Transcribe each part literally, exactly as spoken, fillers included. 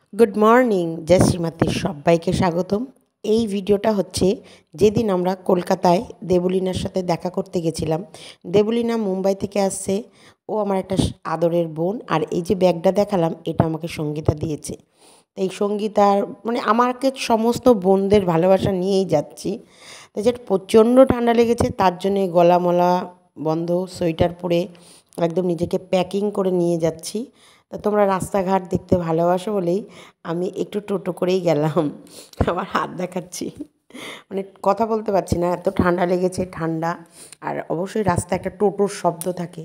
Good morning, জয় শ্রীমতী, সবাইকে স্বাগতম। এই ভিডিওটা হচ্ছে যেদিন আমরা কলকাতায় দেবলীনার সাথে দেখা করতে গেছিলাম। দেবলীনা মুম্বাই থেকে আসছে, ও আমার একটা আদরের বোন। আর এই যে ব্যাগটা দেখালাম, এটা আমাকে সঙ্গীতা দিয়েছে। এই সঙ্গীতার মানে আমাকে সমস্ত বোনদের ভালোবাসা নিয়েই যাচ্ছি। তাই যেটা প্রচণ্ড ঠান্ডা লেগেছে, তার জন্যে গলা মলা বন্ধ, সোয়েটার পরে একদম নিজেকে প্যাকিং করে নিয়ে যাচ্ছি। তা তোমরা রাস্তাঘাট দেখতে ভালোবাসো বলেই আমি একটু টোটো করেই গেলাম। আবার হাত দেখাচ্ছি, মানে কথা বলতে পারছি না, এত ঠান্ডা লেগেছে। ঠান্ডা আর অবশ্যই রাস্তায় একটা টোটোর শব্দ থাকে।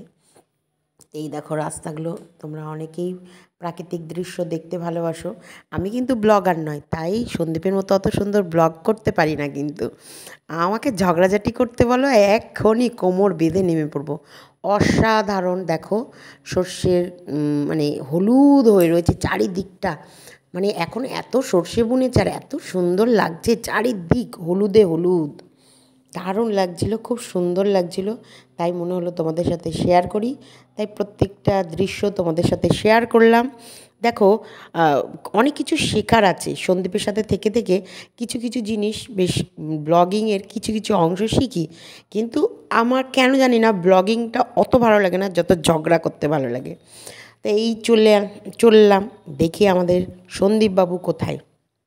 এই দেখো রাস্তাগুলো, তোমরা অনেকেই প্রাকৃতিক দৃশ্য দেখতে ভালোবাসো। আমি কিন্তু ব্লগার নয়, তাই সন্দীপের মতো অত সুন্দর ব্লগ করতে পারি না। কিন্তু আমাকে ঝগড়াঝাটি করতে বলো, এক্ষুনি কোমর বেঁধে নেমে পড়বো। অসাধারণ দেখো, সর্ষের মানে হলুদ হয়ে রয়েছে চারিদিকটা। মানে এখন এত সর্ষে বুনেছে আর এত সুন্দর লাগছে, চারিদিক হলুদে হলুদ, দারুণ লাগছিল, খুব সুন্দর লাগছিল। তাই মনে হলো তোমাদের সাথে শেয়ার করি, তাই প্রত্যেকটা দৃশ্য তোমাদের সাথে শেয়ার করলাম। দেখো, অনেক কিছু শেখার আছে সন্দীপের সাথে থেকে থেকে। কিছু কিছু জিনিস বেশ ব্লগিংয়ের কিছু কিছু অংশ শিখি, কিন্তু আমার কেন জানি না ব্লগিংটা অত ভালো লাগে না যত ঝগড়া করতে ভালো লাগে। তো এই চলে চললাম, দেখি আমাদের সন্দীপবাবু কোথায়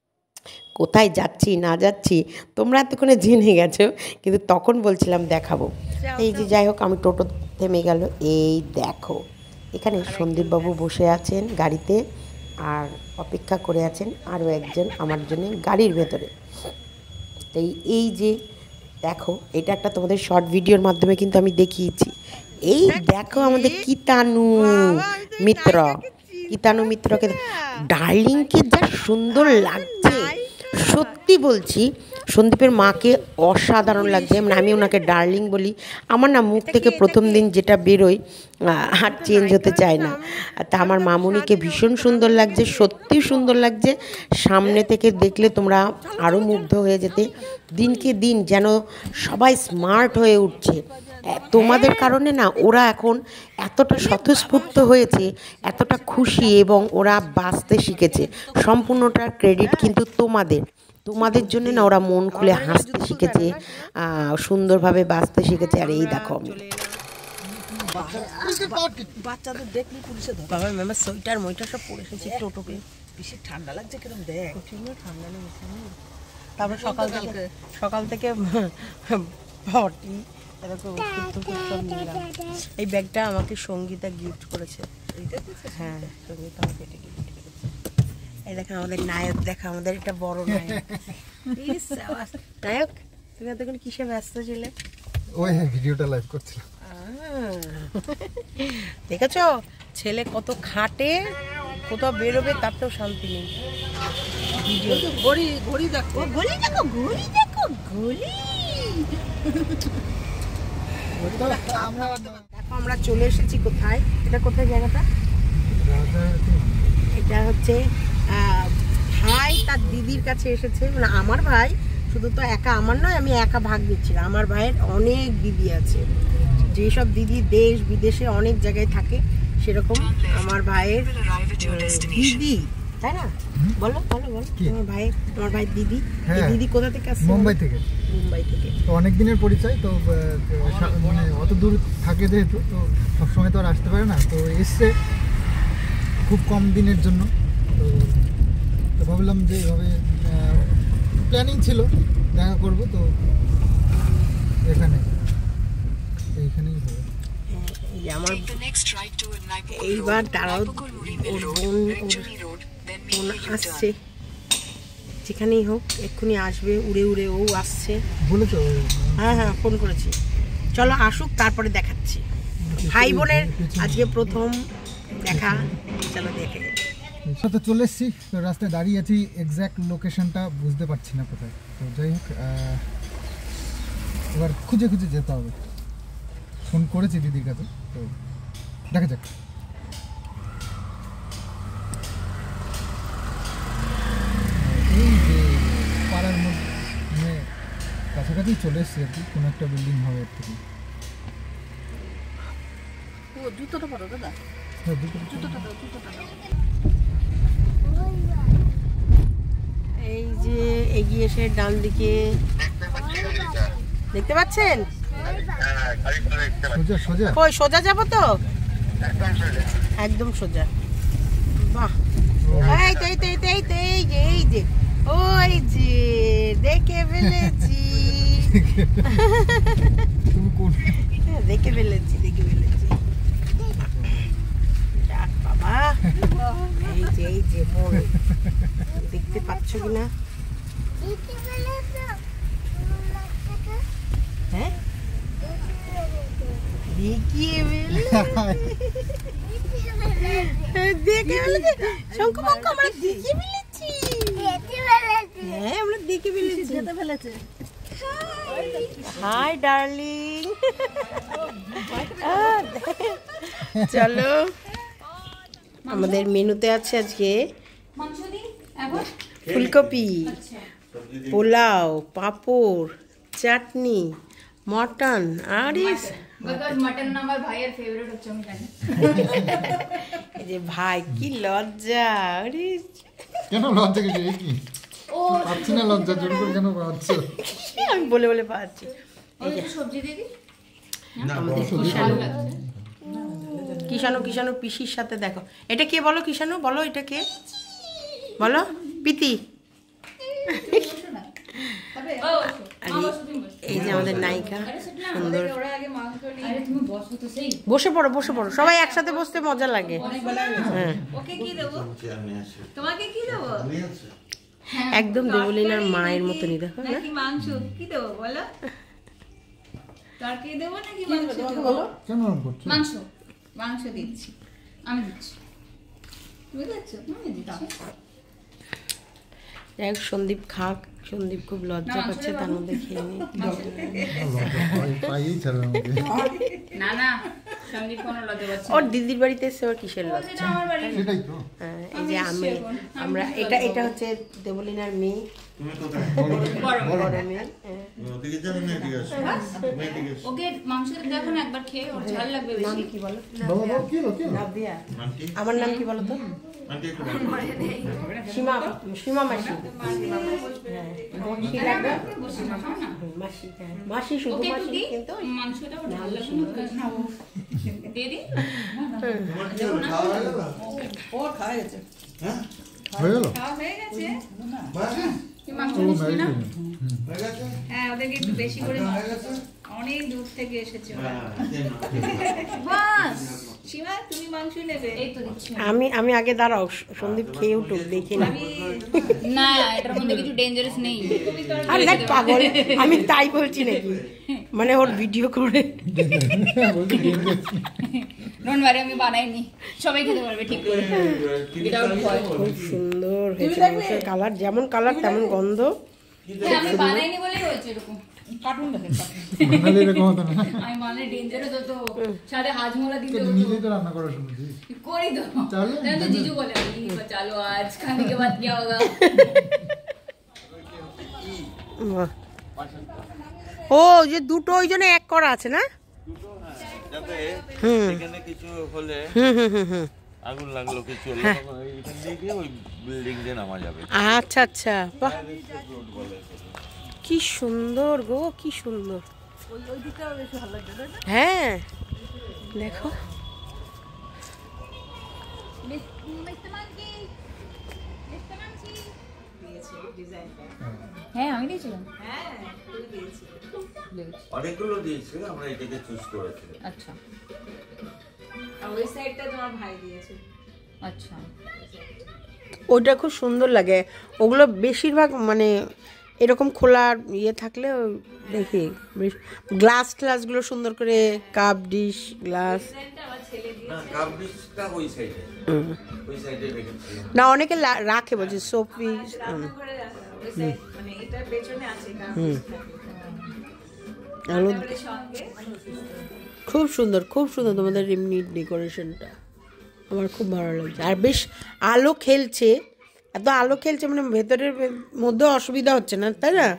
কোথায় যাচ্ছি না যাচ্ছি তোমরা এতক্ষণে জেনে গেছো, কিন্তু তখন বলছিলাম দেখাবো। এই যে যাই হোক, আমি টোটো থেমে গেল। এই দেখো, এখানে সন্দীপবাবু বসে আছেন গাড়িতে আর অপেক্ষা করে আছেন আরও একজন আমার জন্য গাড়ির ভেতরে। তাই এই যে দেখো, এটা একটা তোমাদের শর্ট ভিডিওর মাধ্যমে কিন্তু আমি দেখিয়েছি। এই দেখো আমাদের কিতানু মিত্র, কিতানু মিত্রকে ডার্লিংকে যা সুন্দর লাগছে, সত্যি বলছি। সন্দীপের মাকে অসাধারণ লাগছে, মানে আমি ওনাকে ডার্লিং বলি। আমার না মুখ থেকে প্রথম দিন যেটা বেরোয় আর চেঞ্জ হতে চায় না। তা আমার মামুনিকে ভীষণ সুন্দর লাগছে, সত্যি সুন্দর লাগছে। সামনে থেকে দেখলে তোমরা আরও মুগ্ধ হয়ে যেতে। দিনকে দিন যেন সবাই স্মার্ট হয়ে উঠছে তোমাদের কারণে না। ওরা এখন এতটা স্বতঃস্ফূর্ত হয়েছে, এতটা খুশি, এবং ওরা বাঁচতে শিখেছে। সম্পূর্ণটার ক্রেডিট কিন্তু তোমাদের তোমাদের জন্য না। ওরা মন খুলে হাসতে শিখেছে, সুন্দরভাবে বাঁচতে শিখেছে। আর এই দেখো, আমি বাচ্চাদের দেখলি পুলিশে ধরে বাবা ম্যামের সোয়েটার মইটা সব পরে এসেছি টোটোকে। বেশি ঠান্ডা লাগছে কিরম দেখ, ঠান্ডা লেগেছে। তারপরে সকাল থেকে সকাল থেকে বটি এরকম সব নিলাম। এই ব্যাগটা আমাকে সঙ্গীতা গিফট করেছে। হ্যাঁ, সঙ্গীতা আমাকে এটা গিফট করেছে। এই দেখেন আমাদের নায়ক, দেখা আমাদের এটা বড় নায়ক। নায়ক, তুমি এতক্ষণ কিসে ব্যস্ত ছিলে? ওই ভিডিওটা লাইভ করছিলাম। দেখেছো ছেলে কত খাটে, কোথাও বেরোবে তাতেও শান্তি নেই। ঘড়ি ঘড়ি দেখো, ঘড়ি দেখো, ঘড়ি দেখো, ঘড়ি। দেখো আমরা চলে এসেছি কোথায়, এটা কোথায় জায়গাটা? এটা হচ্ছে ভাই তার দিদির কাছে এসেছে। মানে আমার ভাই শুধু তো একা আমার নয়, আমি একা ভাগ দিচ্ছিলাম। আমার ভাইয়ের অনেক দিদি আছে, যেসব দিদি দেশ বিদেশে অনেক জায়গায় থাকে, সেরকম আমার ভাইয়ের দিদি, তাই না? বলো বলো বলো তোমার ভাই, তোমার ভাই দিদি। দিদি কোথা থেকে আসছে? মুম্বাই থেকে। মুম্বাই থেকে। তো অনেক দিনের পরিচয়, তো মানে অত দূর থাকে যেহেতু, তো সবসময় তো আর আসতে পারে না। তো এসছে খুব কম দিনের জন্য। তো তো ভাবলাম যে এভাবে প্ল্যানিং ছিল দেখা করব, তো এখানে এইখানেই হবে। আমার এইবার তারাও ওর বোন বোন আসছে, যেখানেই হোক এক্ষুনি আসবে, উড়ে উড়ে ও আসছে বলেছো? হ্যাঁ হ্যাঁ, ফোন করেছি। চলো আসুক, তারপরে দেখাচ্ছি। ভাই বোনের আজকে প্রথম দেখা, চলো দেখে। তো চলে এসেছি, তো রাস্তায় দাঁড়িয়ে আছি, এক্স্যাক্ট লোকেশনটা বুঝতে পারছি না কোথায়। তো যাই হোক, এবার খুঁজে খুঁজে যেতে হবে। ফোন করেছি দিদির কাছে, তো দেখা যাক। এই যে পাড়ার মধ্যে কাছাকাছি চলে এসেছি আর কি, কোনো একটা বিল্ডিং হবে এর থেকে। জুতোটা পরো দাদা, জুতোটা দাও, জুতোটা দাও। এগিয়ে এসে ডান দিকে দেখতে পাচ্ছেন? ওই সোজা যাবো তো, একদম সোজা। বাহ, এই তো এই তো এই তো এই তো এই যে এই যে ওই যে দেখে ফেলেছি, দেখে ফেলেছি দেখে ফেলেছি বাবা। এই যে এই যে বড়, দেখতে পাচ্ছ কিনা? হ্যাঁ দেখিয়ে দেখে ফেলেছি শঙ্কু পঙ্কু, আমরা দেখে ফেলেছি। হ্যাঁ আমরা দেখে ফেলেছি, যেতে ফেলেছে। হাই ডার্লিং, চলো আমাদের মেনুতে আছে আজকে ফুলকপি, পোলাও, পাঁপড়, চাটনি, মটন। আরে মটন আমার ভাইয়ের ফেভারিট হচ্ছে, আমি জানি। এই যে ভাই কি লজ্জা! আরে কেন লজ্জা? কিছু কি ও পাচ্ছি না লজ্জা, জোর করে কেন পাচ্ছ? আমি বলে বলে পাচ্ছি। এই যে সবজি দিদি আমাদের কিষানু, কিষানু কিষানু পিসির সাথে দেখো। এটা কে বলো? কিষানু বলো, এটা কে বলো? পিতি। এই যে আমাদের নায়িকা, সুন্দর। বসে পড়ো বসে পড়ো, সবাই একসাথে বসতে মজা লাগে। হ্যাঁ একদম দেবলীনার মায়ের মতনই, দেখো না? মাংস কি দেবো বলো? তরকারি দেবো নাকি মাংস দেবো? মাংস, মাংস দিচ্ছি, আমি দিচ্ছি, তুমি দিচ্ছ, আমি দিচ্ছি। যাই হোক সন্দীপ খাক, সন্দীপ খুব লজ্জা পাচ্ছে, তার মধ্যে খেয়ে নি। না না সন্দীপ কোনো লজ্জা পাচ্ছে। ওর দিদির বাড়িতে এসে ওর কিসের লজ্জা? হ্যাঁ এই যে আমি, আমরা এটা এটা হচ্ছে দেবলীনার মেয়ে, ওকে মাংসটা দেখো না একবার খেয়ে, ওর ঝাল লাগবে বেশি। নাম কি বলো? নাদিয়া। আমার নাম কি বলো তো? সীমা, সীমা মাসি। হ্যাঁ মাসি লাগবে, মাসি। হ্যাঁ মাসি, শুধু মাসি, কিন্তু মাংসটা ওর ঝাল লাগবে না। দিয়ে দি ও খাওয়া গেছে, হ্যাঁ হয়ে গেল, খাওয়া হয়ে গেছে। মাংস দিচ্ছি না? হ্যাঁ ওদেরকে একটু বেশি করে, অনেক দূর থেকে এসেছে ওরা। বাস সীমা তুমি মাংস নেবে? এই তো দিচ্ছি আমি। আমি আগে দাঁড়াও, সন্দীপ খেয়ে উঠুক, দেখি না। না এটার মধ্যে কিছু ডেঞ্জারাস নেই। আরে দেখ পাগল, আমি তাই বলছি নাকি, মানে ওর ভিডিও করে। ডোন্ট ওয়ারি, আমি বানাইনি, সবাই খেতে পারবে ঠিক করে। খুব সুন্দর হয়েছে মাংসের কালার, যেমন কালার তেমন গন্ধ। আমি বানাইনি বলেই হয়েছে এরকম। কার্টুন দেখেন, আমি মানে ডেঞ্জারাস হতো, সাথে হাজমোলা দিতে হতো। নিজেই তো রান্না করা শুনছি, করি তো। তো জিজু বলে চলো আজ খানে কে বাদ क्या होगा। ও যে দুটো ওই জন্য এক করা আছে না? যাতে এখানে কিছু হলে আগুন লাগলো কিছু হলে তখন এখান দিয়ে গিয়ে ওই বিল্ডিং দিয়ে নামা যাবে। আচ্ছা আচ্ছা, বাহ কি সুন্দর গো, কি সুন্দর। হ্যাঁ দেখো হ্যাঁ আমি দিয়েছিলাম, অনেকগুলো দিয়েছে, আমরা এটাকে চুজ করেছি। আচ্ছা আর ওই সাইডটা তোমার ভাই দিয়েছে। আচ্ছা ওইটা খুব সুন্দর লাগে, ওগুলো বেশিরভাগ মানে এরকম খোলা ইয়ে থাকলে দেখি, গ্লাস ট্লাসগুলো সুন্দর করে, কাপ ডিশ গ্লাস। না কাপ ডিশটা ওই সাইডে, ওই সাইডে রেখেছি না, অনেকে রাখে বলছে শোপিস। মানে এটা পেছনে আছে খুব সুন্দর, খুব সুন্দর তোমাদের এমনি ডেকোরেশনটা, আমার খুব ভালো লাগছে। আর বেশ আলো খেলছে, এত আলো খেলছে মানে ভেতরের মধ্যে অসুবিধা হচ্ছে না, তাই না?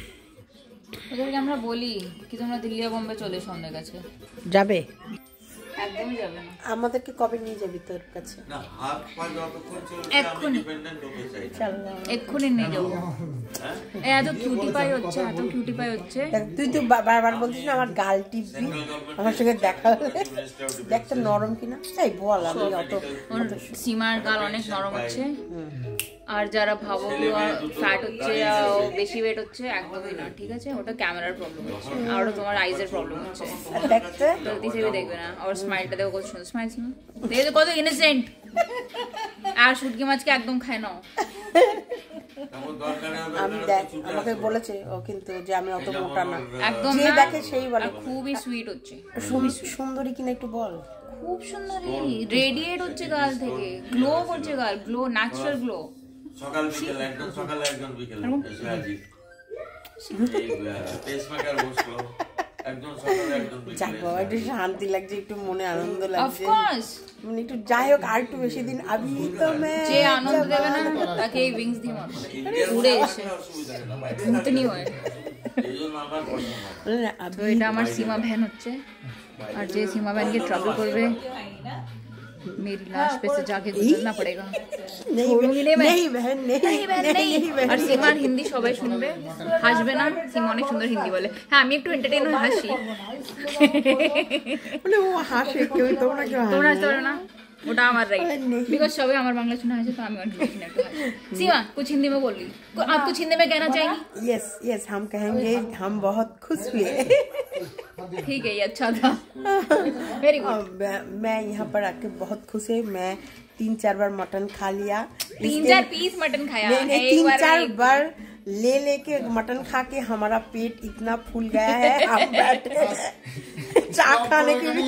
ওদেরকে আমরা বলি কি তোমরা দিল্লি বোম্বে চলে এসো আমাদের কাছে। যাবে? একদমই যাবে না। আমাদেরকে কবে নিয়ে যাবি তোর কাছে? না হাত পা যতক্ষণ চলছে আমি এক্ষুনি। ডিপেন্ডেন্ট হতে চাই না। চল এক্ষুনি নিয়ে যাবো। এ এত কিউটি পাই হচ্ছে, এত কিউটি পাই হচ্ছে। তুই তো বা- বারবার বলছিস না আমার গাল টিপবি, আমার সঙ্গে দেখা হলে দেখতে নরম কিনা। এই বল, আমি অত ওর সীমার গাল অনেক নরম হচ্ছে। আর যারা ভাবো ফ্যাট হচ্ছে, ও বেশি ওয়েট হচ্ছে, একদমই না, ঠিক আছে? ওটা ক্যামেরার প্রবলেম হচ্ছে, আর ওটা তোমার আইজের প্রবলেম হচ্ছে। দেখতে জলদি সে দেখবে না। আর স্মাইলটা দেখো কত সুন্দর স্মাইল, দেখে তো কত ইনোসেন্ট। আর শুটকি মাছকে একদম খায় না। আমার দরকারে হবে আমি দেখ, আমাকে বলেছে ও কিন্তু যে আমি অত মোটা না, একদম যে না। দেখে সেই বলে। আর খুবই সুইট হচ্ছে, সুন- সুন্দরী কিনা একটু বল। খুব সুন্দরী, রেডিয়েট হচ্ছে গাল থেকে, গ্লো করছে গাল, গ্লো, ন্যাচারাল গ্লো। সকাল বিকেল, একদম সকালে একদম বিকেলে এসে হাজির। এই পেসমেকার বসলো একদম সকালে একদম যাক বিকেলে। বাবা, একটু শান্তি লাগছে, একটু মনে আনন্দ অফ লাগছে, কোর্স, মানে একটু যাই হোক আর একটু বেশি দিন আবি তো মে যে আনন্দ দেবে না তাকে এই উইংস দিয়ে মারো, ইন্ডিয়ার উড়ে মধ্যে এসে আমার অসুবিধা নেই না, বাইরে ভূতনি হয়। এই জন্য আমার পছন্দ হয়। তো এটা আমার সীমা ভ্যান হচ্ছে, আর যে সীমা ভ্যানকে ট্রাবল করবে मेरी लाश पे से जाके गुजरना पड़ेगा। छोड़ूंगी नहीं मैं, नहीं बहन नहीं नहीं बहन नहीं। আর সীমার হিন্দি সবাই শুনবে, হাসবে না। সীমা অনেক সুন্দর হিন্দি বলে। হ্যাঁ, আমি একটু এন্টারটেইন হয়ে হাসি। মানে ও হাসে, কেউ তোমরা কেউ তোমরা হাসতে পারো না, ওটা আমার রাইট, बिकॉज सभी हमारे बांग्ला सुना है तो हमें और हिंदी सुना है। सीमा कुछ हिंदी में बोली, आप कुछ हिंदी में कहना चाहेंगी? यस यस हम कहेंगे हम बहुत खुश हुए। ठीक है, ये अच्छा था, वेरी गुड। मैं, मैं यहाँ पर आके बहुत खुश है। मैं तीन चार बार मटन खा लिया, तीन चार पीस मटन खाया, नहीं, नहीं, एक तीन बार चार नहीं। बार ले लेके मटन खा के हमारा पेट इतना फूल गया है, हम बैठे चाय खाने के लिए।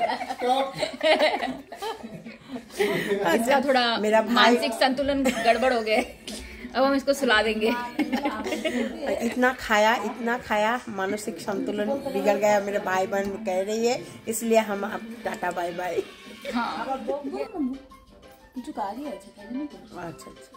इसका थोड़ा मेरा भाई मानसिक संतुलन गड़बड़ हो गया है। अब हम इसको सुला देंगे। इतना खाया इतना खाया मानसिक संतुलन बिगड़ गया। मेरे भाई बहन कह रही है, इसलिए हम अब टाटा बाय बाय। हाँ, কিছু কাজই আছে, তাই জন্য তো। আচ্ছা আচ্ছা,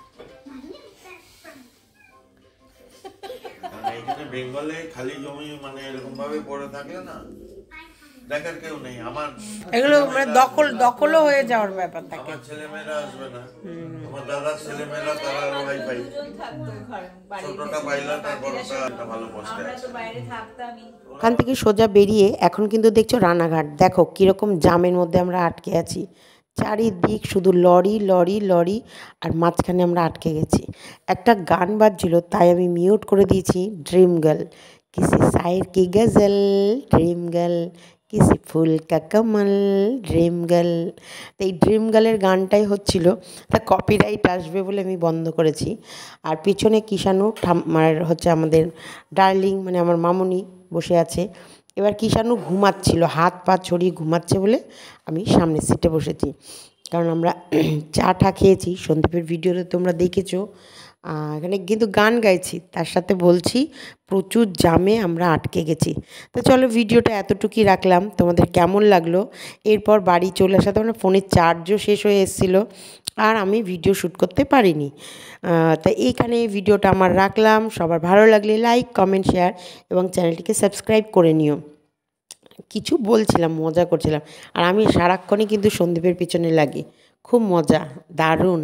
মানে এখানে বেঙ্গলে খালি জমি মানে এরকম ভাবে পড়ে থাকলে না দেখার কেউ নেই। আমার এগুলো মানে দখল দখলও হয়ে যাওয়ার ব্যাপার থাকে। আমার ছেলেমেয়েরা আসবে না, আমার দাদার ছেলেমেয়েরা তারা আরো হাই পাই, ছোটটা পাইলাম আর বড়টা একটা ভালো পোস্টে আছে। ওখান থেকে সোজা বেরিয়ে এখন কিন্তু দেখছো রানাঘাট। দেখো কীরকম জামের মধ্যে আমরা আটকে আছি, চারিদিক শুধু লরি লরি লরি, আর মাঝখানে আমরা আটকে গেছি। একটা গান বাজছিল, তাই আমি মিউট করে দিয়েছি, ড্রিম গার্ল কিসি শায়ের কি গজল, ড্রিম গার্ল কিসি ফুল কা কমল, ড্রিম গার্ল। তো এই ড্রিম গার্লের গানটাই হচ্ছিল, তা কপিরাইট আসবে বলে আমি বন্ধ করেছি। আর পিছনে কিষাণু ঠাম্মার হচ্ছে আমাদের ডার্লিং মানে আমার মামুনি বসে আছে। এবার কিষাণু ঘুমাচ্ছিল, হাত পা ছড়িয়ে ঘুমাচ্ছে বলে আমি সামনের সিটে বসেছি, কারণ আমরা চা টা খেয়েছি। সন্দীপের ভিডিওতে তোমরা দেখেছো, এখানে কিন্তু গান গাইছি, তার সাথে বলছি প্রচুর জামে আমরা আটকে গেছি। তো চলো ভিডিওটা এতটুকুই রাখলাম, তোমাদের কেমন লাগলো? এরপর বাড়ি চলে আসাতে মানে ফোনের চার্জও শেষ হয়ে এসেছিলো, আর আমি ভিডিও শ্যুট করতে পারিনি। তা এইখানে ভিডিওটা আমার রাখলাম। সবার ভালো লাগলে লাইক কমেন্ট শেয়ার এবং চ্যানেলটিকে সাবস্ক্রাইব করে নিও। কিছু বলছিলাম, মজা করছিলাম, আর আমি সারাক্ষণই কিন্তু সন্দীপের পিছনে লাগি, খুব মজা, দারুণ।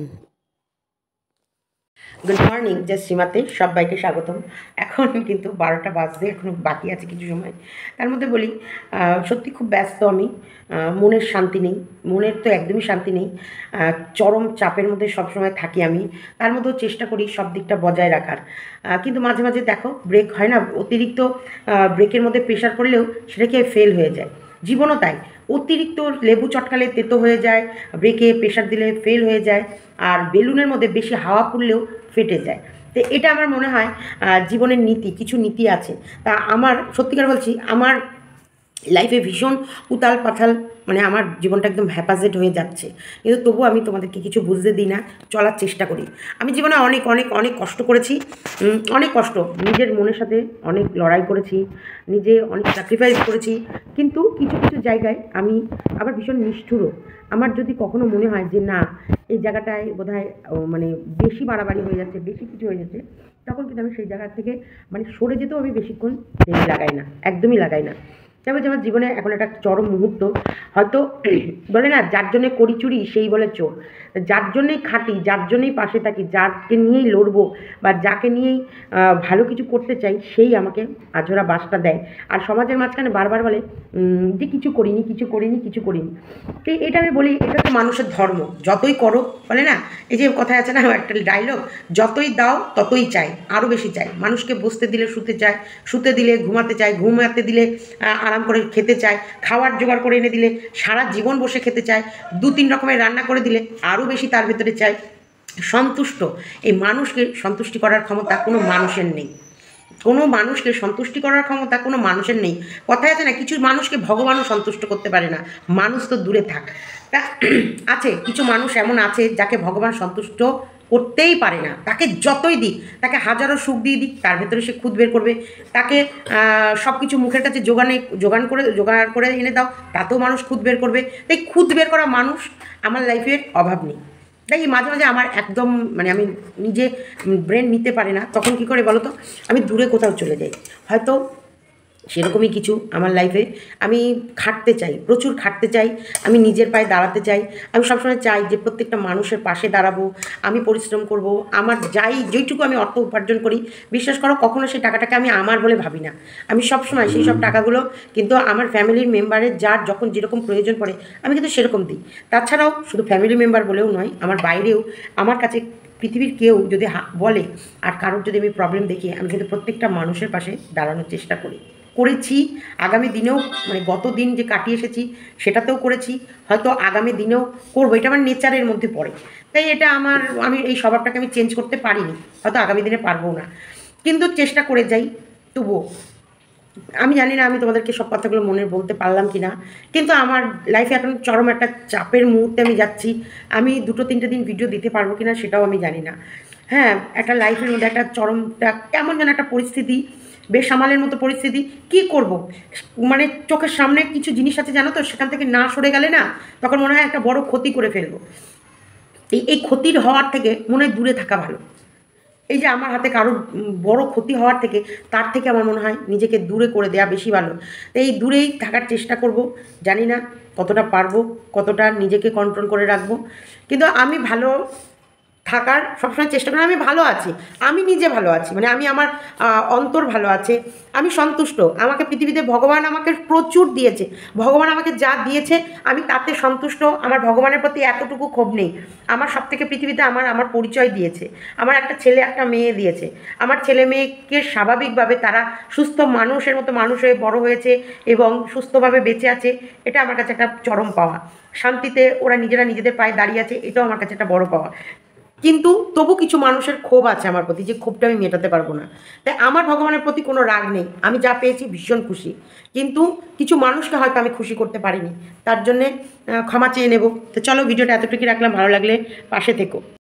গুড মর্নিং, জয় শ্রীমাতে সবাইকে স্বাগতম। এখন কিন্তু বারোটা বাজতে এখনো বাকি আছে কিছু সময়। তার মধ্যে বলি সত্যি খুব ব্যস্ত আমি, মনের শান্তি নেই, মনের তো একদমই শান্তি নেই, চরম চাপের মধ্যে সবসময় থাকি আমি। তার মধ্যেও চেষ্টা করি সব দিকটা বজায় রাখার, কিন্তু মাঝে মাঝে দেখো ব্রেক হয় না, অতিরিক্ত ব্রেকের মধ্যে প্রেশার পড়লেও সেটাকে ফেল হয়ে যায়। জীবনও তাই, অতিরিক্ত লেবু চটকালে তেতো হয়ে যায়, ব্রেকে প্রেশার দিলে ফেল হয়ে যায়, আর বেলুনের মধ্যে বেশি হাওয়া পড়লেও ফেটে যায়। তো এটা আমার মনে হয় জীবনের নীতি, কিছু নীতি আছে। তা আমার সত্যিকার বলছি, আমার লাইফে ভীষণ উতাল পাথাল, মানে আমার জীবনটা একদম হ্যাপাজেট হয়ে যাচ্ছে, কিন্তু তবু আমি তোমাদেরকে কিছু বুঝতে দিই না, চলার চেষ্টা করি। আমি জীবনে অনেক অনেক অনেক কষ্ট করেছি, অনেক কষ্ট, নিজের মনের সাথে অনেক লড়াই করেছি, নিজে অনেক স্যাক্রিফাইস করেছি, কিন্তু কিছু কিছু জায়গায় আমি আবার ভীষণ নিষ্ঠুরও। আমার যদি কখনো মনে হয় যে না এই জায়গাটায় বোধহয় মানে বেশি বাড়াবাড়ি হয়ে যাচ্ছে, বেশি কিছু হয়ে যাচ্ছে, তখন কিন্তু আমি সেই জায়গা থেকে মানে সরে যেতেও আমি বেশিক্ষণ দেরি লাগাই না, একদমই লাগাই না। তবে যে আমার জীবনে এখন একটা চরম মুহূর্ত, হয়তো বলে না যার জন্যে করি চুরি সেই বলে চোর, যার জন্যেই খাটি, যার জন্যেই পাশে থাকি, যাকে নিয়েই লড়বো বা যাকে নিয়েই ভালো কিছু করতে চাই, সেই আমাকে আঝোরা বাসটা দেয়। আর সমাজের মাঝখানে বারবার বলে যে কিছু করিনি কিছু করিনি কিছু করিনি। তো এটা আমি বলি, এটা তো মানুষের ধর্ম, যতই করো, বলে না এই যে কথায় আছে না একটা ডায়লগ, যতই দাও ততই চাই, আরও বেশি চাই। মানুষকে বসতে দিলে শুতে চায়, শুতে দিলে ঘুমাতে চায়, ঘুমাতে দিলে আরাম করে খেতে চায়, খাওয়ার জোগাড় করে এনে দিলে সারা জীবন বসে খেতে চায়, দু তিন রকমের রান্না করে দিলে আরও বেশি তার ভেতরে চায়। সন্তুষ্ট, এই মানুষকে সন্তুষ্টি করার ক্ষমতা কোনো মানুষের নেই, কোনো মানুষকে সন্তুষ্টি করার ক্ষমতা কোনো মানুষের নেই। কথায় আছে না কিছু মানুষকে ভগবানও সন্তুষ্ট করতে পারে না, মানুষ তো দূরে থাক। তা আছে কিছু মানুষ এমন আছে যাকে ভগবান সন্তুষ্ট করতেই পারে না, তাকে যতই দিক, তাকে হাজারো সুখ দিয়ে দিক, তার ভেতরে সে খুদ বের করবে। তাকে সব কিছু মুখের কাছে জোগানে জোগান করে জোগাড় করে এনে দাও, তাতেও মানুষ খুদ বের করবে। তাই খুদ বের করা মানুষ আমার লাইফের অভাব নেই। তাই মাঝে মাঝে আমার একদম মানে আমি নিজে ব্রেন নিতে পারি না, তখন কী করে বলো তো, আমি দূরে কোথাও চলে যাই। হয়তো সেরকমই কিছু আমার লাইফে আমি খাটতে চাই, প্রচুর খাটতে চাই, আমি নিজের পায়ে দাঁড়াতে চাই। আমি সবসময় চাই যে প্রত্যেকটা মানুষের পাশে দাঁড়াবো, আমি পরিশ্রম করব, আমার যাই যেইটুকু আমি অর্থ উপার্জন করি, বিশ্বাস করো কখনো সেই টাকাটাকে আমি আমার বলে ভাবি না। আমি সবসময় সেই সব টাকাগুলো কিন্তু আমার ফ্যামিলির মেম্বারের যার যখন যেরকম প্রয়োজন পড়ে আমি কিন্তু সেরকম দিই। তাছাড়াও শুধু ফ্যামিলি মেম্বার বলেও নয়, আমার বাইরেও আমার কাছে পৃথিবীর কেউ যদি বলে আর কারোর যদি আমি প্রবলেম দেখি, আমি কিন্তু প্রত্যেকটা মানুষের পাশে দাঁড়ানোর চেষ্টা করি, করেছি, আগামী দিনেও মানে গত দিন যে কাটিয়ে এসেছি সেটাতেও করেছি, হয়তো আগামী দিনেও করবো। এটা আমার নেচারের মধ্যে পড়ে। তাই এটা আমার, আমি এই স্বভাবটাকে আমি চেঞ্জ করতে পারিনি, হয়তো আগামী দিনে পারবো না, কিন্তু চেষ্টা করে যাই। তবুও আমি জানি না আমি তোমাদেরকে সব কথাগুলো মনে বলতে পারলাম কি না, কিন্তু আমার লাইফে এখন চরম একটা চাপের মুহূর্তে আমি যাচ্ছি। আমি দুটো তিনটে দিন ভিডিও দিতে পারবো কি না সেটাও আমি জানি না। হ্যাঁ, একটা লাইফের মধ্যে একটা চরমটা কেমন যেন একটা পরিস্থিতি, বেসামালের মতো পরিস্থিতি। কি করব, মানে চোখের সামনে কিছু জিনিস আছে জানো তো, সেখান থেকে না সরে গেলে না তখন মনে হয় একটা বড় ক্ষতি করে ফেলবো। এই এই ক্ষতির হওয়ার থেকে মনে হয় দূরে থাকা ভালো। এই যে আমার হাতে কারোর বড় ক্ষতি হওয়ার থেকে, তার থেকে আমার মনে হয় নিজেকে দূরে করে দেওয়া বেশি ভালো। এই দূরেই থাকার চেষ্টা করব, জানি না কতটা পারবো, কতটা নিজেকে কন্ট্রোল করে রাখবো, কিন্তু আমি ভালো থাকার সবসময় চেষ্টা করি। আমি ভালো আছি, আমি নিজে ভালো আছি, মানে আমি আমার অন্তর ভালো আছে, আমি সন্তুষ্ট। আমাকে পৃথিবীতে ভগবান আমাকে প্রচুর দিয়েছে, ভগবান আমাকে যা দিয়েছে আমি তাতে সন্তুষ্ট। আমার ভগবানের প্রতি এতটুকু ক্ষোভ নেই। আমার সব থেকে পৃথিবীতে আমার আমার পরিচয় দিয়েছে, আমার একটা ছেলে একটা মেয়ে দিয়েছে। আমার ছেলে মেয়েকে স্বাভাবিকভাবে তারা সুস্থ মানুষের মতো মানুষ হয়ে বড় হয়েছে এবং সুস্থভাবে বেঁচে আছে, এটা আমার কাছে একটা চরম পাওয়া। শান্তিতে ওরা নিজেরা নিজেদের পায়ে দাঁড়িয়ে আছে, এটাও আমার কাছে একটা বড় পাওয়া। কিন্তু তবু কিছু মানুষের ক্ষোভ আছে আমার প্রতি, যে ক্ষোভটা আমি মেটাতে পারবো না। তাই আমার ভগবানের প্রতি কোনো রাগ নেই, আমি যা পেয়েছি ভীষণ খুশি, কিন্তু কিছু মানুষকে হয়তো আমি খুশি করতে পারিনি, তার জন্যে ক্ষমা চেয়ে নেব। তো চলো ভিডিওটা এতটুকুই রাখলাম, ভালো লাগলে পাশে থেকো।